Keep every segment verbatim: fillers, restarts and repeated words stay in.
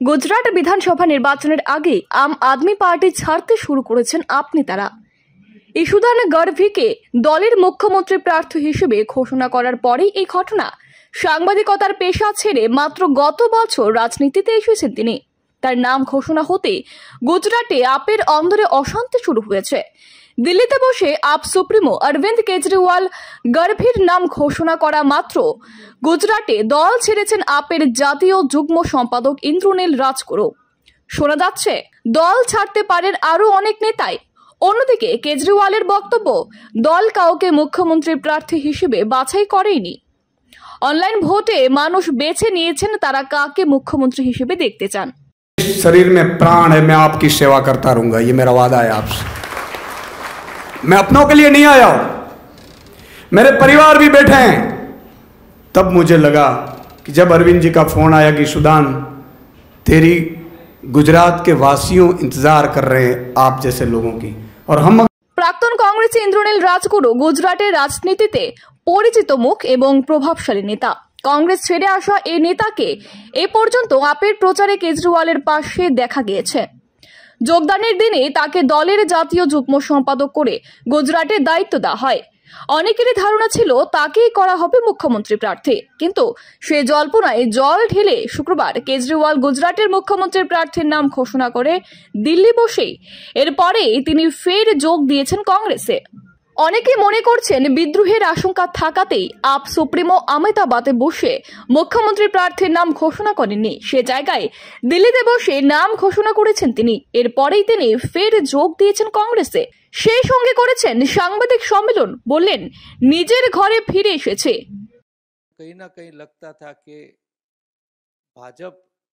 গুজরাট বিধানসভা নির্বাচনের আগে আম আদমি পার্টি ছাড়তে শুরু করেছেন আপ নেতারা। ইস্যুদান গড়ভিকে দলের মুখ্যমন্ত্রী প্রার্থী হিসেবে ঘোষণা করার পরেই এই ঘটনা। সাংবাদিকতার পেশা ছেড়ে মাত্র গত বছর রাজনীতিতে এসেছেন তিনি। তার নাম ঘোষণা হতে গুজরাটে আপের অন্দরে অশান্তি শুরু হয়েছে। দিল্লিতে বসে আপ সুপ্রিমো অরবিন্দ কেজরিওয়াল গড়ভির নাম ঘোষণা করা মাত্র গুজরাটে দল ছেড়েছেন আপের জাতীয় যুগ্ম সম্পাদক ইন্দ্রনীল রাজগুরু। শোনা যাচ্ছে দল ছাড়তে পারেন আরো অনেক নেতাই। অন্যদিকে কেজরিওয়ালের বক্তব্য, দল কাউকে মুখ্যমন্ত্রী প্রার্থী হিসেবে বাছাই করেনি। অনলাইন ভোটে মানুষ বেছে নিয়েছেন তারা কাকে মুখ্যমন্ত্রী হিসেবে দেখতে চান। शरीर में प्राण है, मैं आपकी सेवा करता रहूंगा, ये मेरा वादा है आपसे। मैं अपनों के लिए नहीं आया हूं, मेरे परिवार भी बैठे हैं। तब मुझे लगा कि जब अरविंद जी का फोन आया कि सुदान तेरी गुजरात के वासियों इंतजार कर रहे हैं आप जैसे लोगों की, और हम প্রাক্তন কংগ্রেস ইন্দ্রনীল রাজগুরু গুজরাটের রাজনীতিতে পরিচিত মুখ এবং প্রভাবশালী নেতা। কংগ্রেস ছেড়ে আসা এই নেতাকে এ পর্যন্ত আপের প্রচারে কেজরিওয়ালের পাশে দেখা গিয়েছে। যোগদানের দিনে তাকে দলের জাতীয় যুগ্ম সম্পাদক করে গুজরাটের দায়িত্ব দেওয়া হয়। অনেকেরই ধারণা ছিল তাকেই করা হবে মুখ্যমন্ত্রী প্রার্থী, কিন্তু সে জল্পনায় জল ঢেলে শুক্রবার কেজরিওয়াল গুজরাটের মুখ্যমন্ত্রী প্রার্থীর নাম ঘোষণা করে দিল্লি বসেই এরপরেই তিনি ফের যোগ দিয়েছেন কংগ্রেসে। অনেকে মনে করছেন বিদ্রোহের আশঙ্কা থাকাতেই আপ সুপ্রিমো আহমেদাবাদে বসে মুখ্যমন্ত্রী প্রার্থীর নাম ঘোষণা করেননি, সে জায়গায় দিল্লিতে বসে নাম ঘোষণা করেছেন তিনি। এরপরেই তিনি ফের যোগ দিয়েছেন কংগ্রেসে। সেই সঙ্গে করেছেন সাংবাদিক সম্মেলন, বললেন নিজের ঘরে ফিরে এসেছে। कहीं ना कहीं लगता था कि भाजपा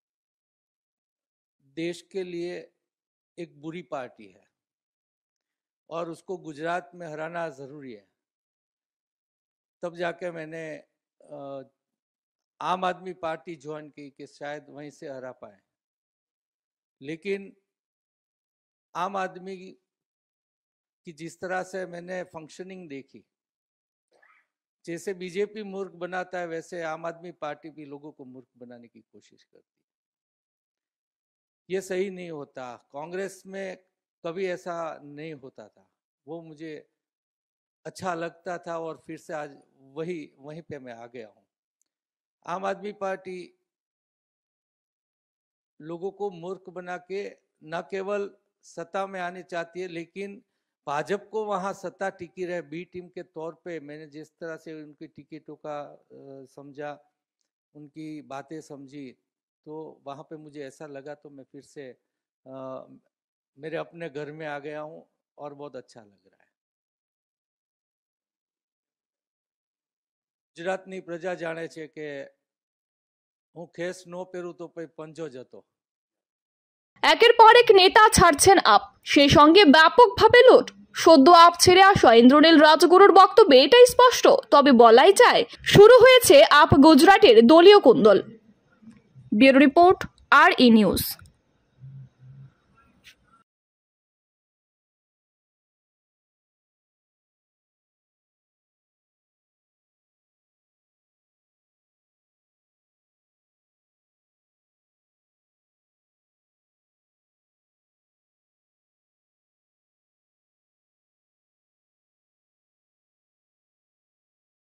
देश के लिए एक बुरी पार्टी है और उसको गुजरात में हराना जरूरी है। तब जाके मैंने आम आदमी पार्टी ज्वाइन की कि शायद वहीं से हरा पाए, लेकिन आम आदमी की जिस तरह से मैंने फंक्शनिंग देखी, जैसे बीजेपी मूर्ख बनाता है वैसे आम आदमी पार्टी भी लोगों को मूर्ख बनाने की कोशिश करती है। ये सही नहीं होता। कांग्रेस में कभी ऐसा नहीं होता था, वो मुझे अच्छा लगता था और फिर से आज वही वहीं पे मैं आ गया हूँ। आम आदमी पार्टी लोगों को मूर्ख बना के न केवल सत्ता में आने चाहती है, लेकिन भाजपा को वहाँ सत्ता टिकी रहे। बी टीम के तौर पे मैंने जिस तरह से उनकी टिकटों का समझा, उनकी बातें समझी, तो वहाँ पे मुझे ऐसा लगा तो मैं फिर से आ, मेरे अपने घर में आ गया हूँ और बहुत अच्छा लग रहा है। गुजरातनी प्रजा जाने छे के हूँ खेस नो पेरू तो पे पंजो जतो। একের পর এক নেতা ছাড়ছেন আপ, সেই সঙ্গে ব্যাপকভাবে লুট। সদ্য আপ ছেড়ে আসা ইন্দ্রনীল রাজগুরুর বক্তব্যে এটাই স্পষ্ট। তবে বলাই যায় শুরু হয়েছে আপ গুজরাটের দলীয় কুন্দল। ব্যুরো রিপোর্ট, আর ই নিউজ।